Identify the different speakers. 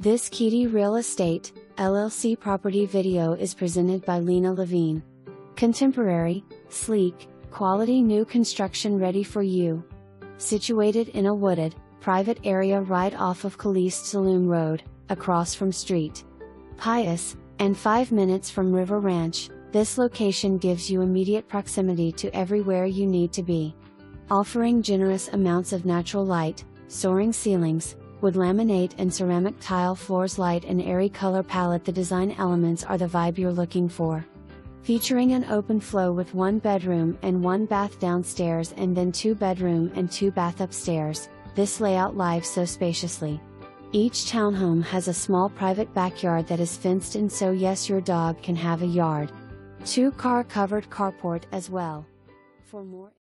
Speaker 1: This Kitty Real Estate, LLC property video is presented by Lena Levine. Contemporary, sleek, quality new construction ready for you. Situated in a wooded, private area right off of Caliste Saloon Road, across from Street Pius, and 5 minutes from River Ranch, this location gives you immediate proximity to everywhere you need to be. Offering generous amounts of natural light, soaring ceilings, wood laminate and ceramic tile floors, light and airy color palette, the design elements are the vibe you're looking for. Featuring an open flow with 1 bedroom and 1 bath downstairs and then 2 bedroom and 2 bath upstairs, this layout lives so spaciously. Each townhome has a small private backyard that is fenced in, so yes, your dog can have a yard. 2-car covered carport as well. For more